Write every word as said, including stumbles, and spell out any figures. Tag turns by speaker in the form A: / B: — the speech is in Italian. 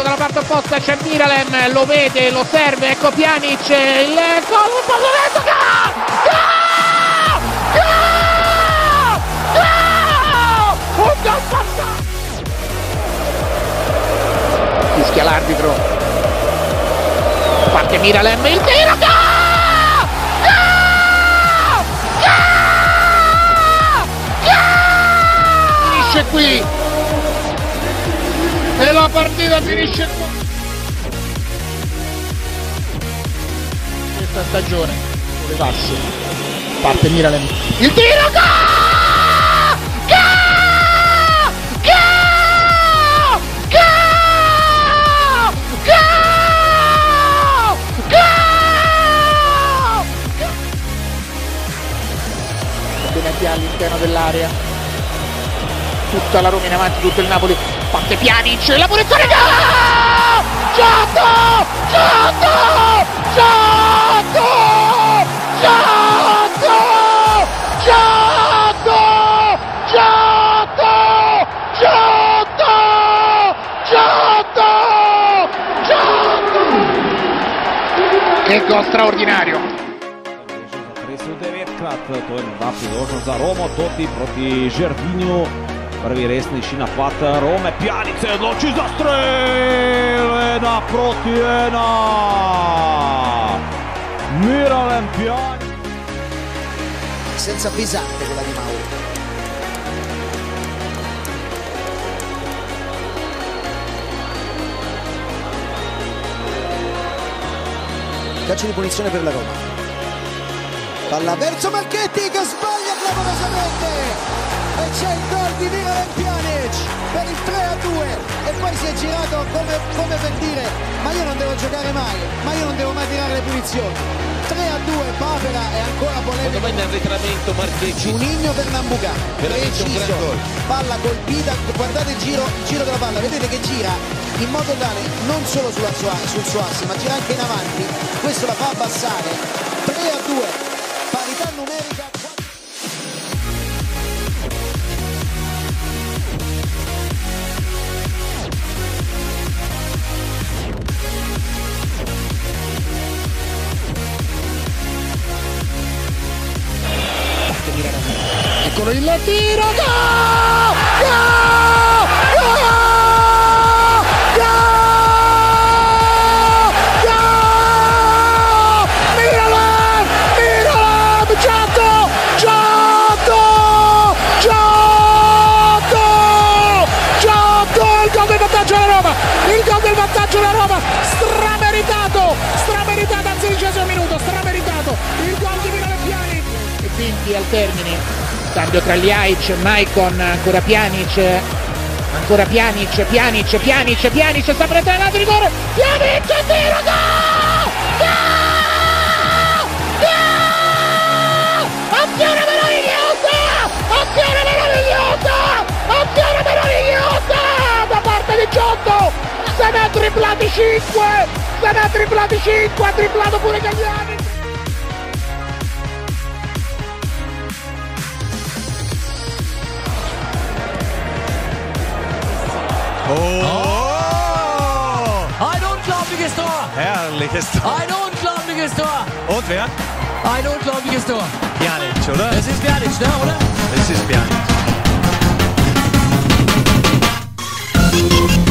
A: dalla parte opposta c'è Miralem, lo vede, lo serve, ecco Pjanic, il gol, un po' diretto, un gol fantastico! Fischia l'arbitro, parte Miralem, il tiro, gol! Finisce qui e la partita finisce qua. Questa stagione le passe, parte Miralem, il tiro, gol! All'interno dell'area, tutta la Roma in avanti, tutto il Napoli, parte Pjanic, la punizione, gol! Giotto! Giotto! Giotto! Giotto! Giotto! Giotto! Giotto! Giotto! Giotto! Che gol straordinario!
B: To je morda priložnost za Romo, Totti proti Žervinju, prvi resnejši napad Rome, Pjanic se odloči za strel, ena proti ena, Miralem Pjanic.
C: Senza pesante quella di Mauro. Calcio di punizione per la Roma. Palla verso Marchetti che sbaglia clamorosamente e c'è il gol di Miralem Pjanic per il tre a due e poi si è girato come, come per dire ma io non devo giocare mai, ma io non devo mai tirare le punizioni. Tre a due, Papera è ancora polemico.
D: Secondo me in arretramento Marchetti.
C: Juninho per Nambucà, preciso, palla colpita, guardate il giro, il giro della palla, vedete che gira in modo tale non solo sulla sua, sul suo asse ma gira anche in avanti, questo la fa abbassare. Tre a due. Parità numerica.
A: Eccolo il tiro, gol! Gol! Il gol del vantaggio della Roma, strameritato, strameritato al sedicesimo minuto, strameritato, il gol di Miralem Pjanic. E quindi al termine, cambio tra Ljajic, Maicon, ancora Pjanic, ancora Pjanic, Pjanic, Pjanic, Pjanic, sta prendendo il rigore, Pjanic, tiro, gol! Gol! Gol! Azione meravigliosa! Azione meravigliosa! Azione meravigliosa! Da parte di Giotto! Se ne ha triplati cinque! Se ne ha triplati cinque! Ha triplato pure Galliani!
E: Oh!
F: Ein unglaubliches Tor!
E: Herrliches Tor.
F: Ein unglaubliches Tor!
E: Und wer?
F: Ein unglaubliches Tor!
E: Pjanic, oder?
F: Es ist Pjanic, ne, oder?
E: Es ist Pjanic.